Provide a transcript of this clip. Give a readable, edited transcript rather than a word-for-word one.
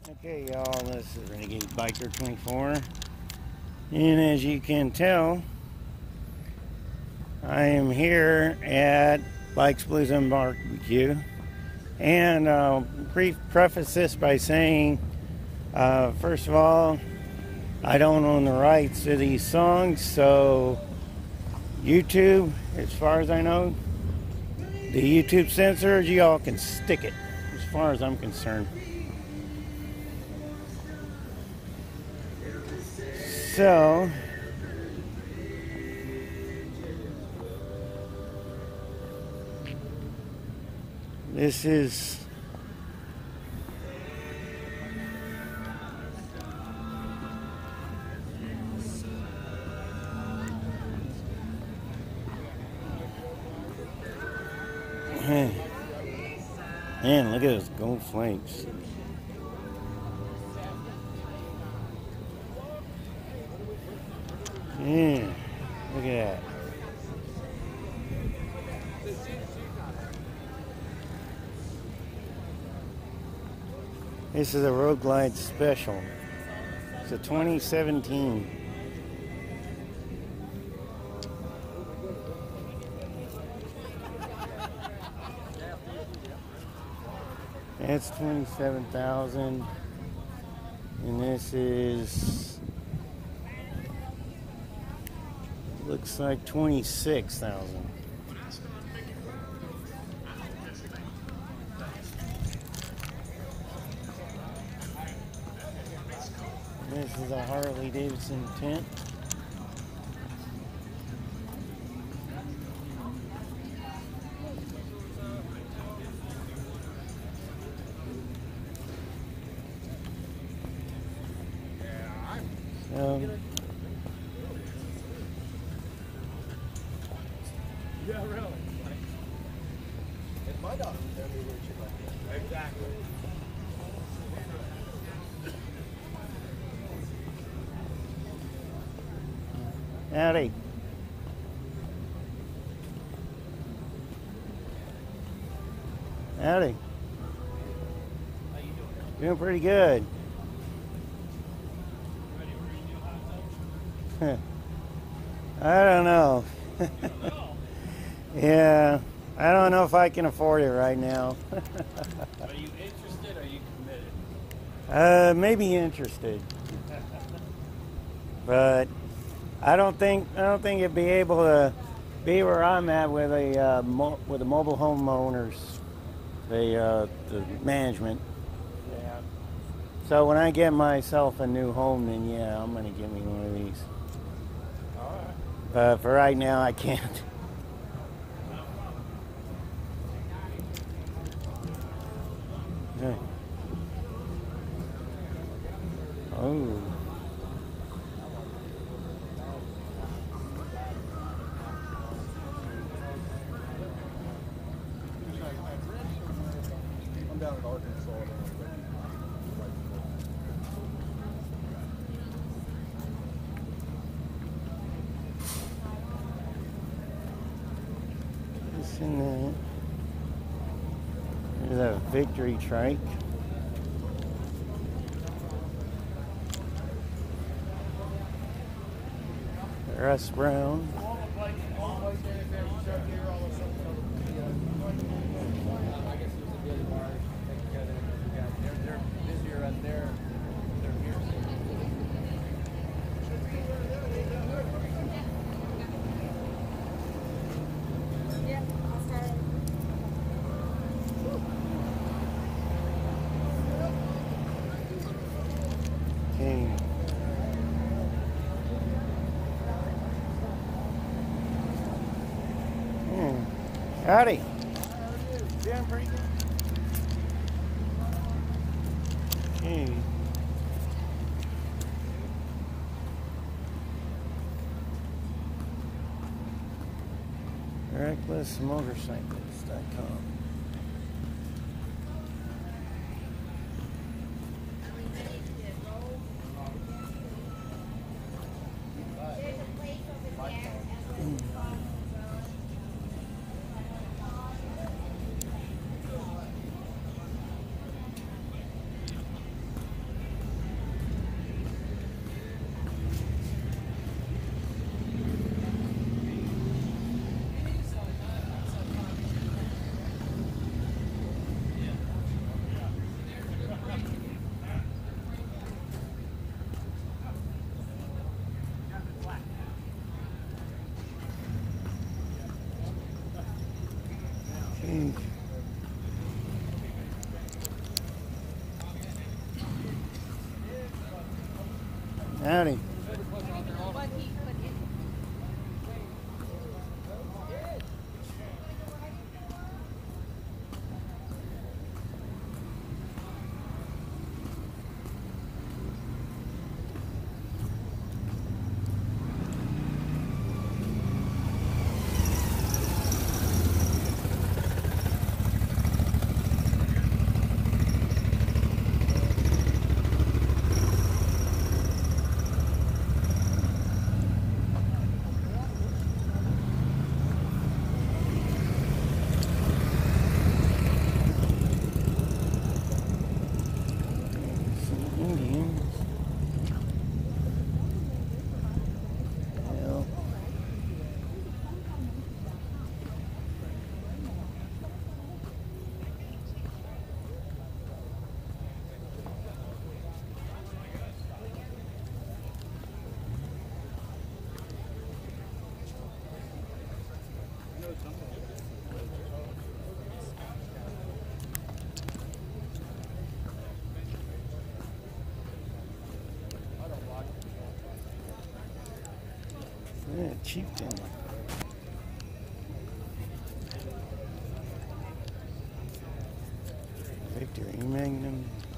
Okay, y'all, this is Renegade Biker 24, and as you can tell, I am here at Bikes, Blues, and BBQ, and I'll preface this by saying, first of all, I don't own the rights to these songs, so YouTube, as far as I know, the YouTube censors, y'all can stick it, as far as I'm concerned. So, this is man, look at those gold flakes. Yeah, look at that. This is a Road Glide Special. It's a 2017. That's 27,000, and this is looks like 26,000. This is a Harley Davidson tent. Yeah, really. It's my dog. Exactly. Howdy. Howdy. How you doing? Doing pretty good. I don't know. Yeah, I don't know if I can afford it right now. Are you interested or are you committed? Maybe interested, but I don't think it'd be able to be where I'm at with a mobile home owners, the management. Yeah. So when I get myself a new home, then yeah, I'm gonna get me one of these. All right. But for right now, I can't. Yeah. Oh. I'm down in Arkansas. This and that. There's a Victory trike. Russ Brown. They're busier out there. They're here. Yeah, I'll start. Okay. Howdy. Doing pretty good. Okay. RecklessMotorcycles.com. Howdy. Indians. Well, yeah, chieftain. Victory Magnum.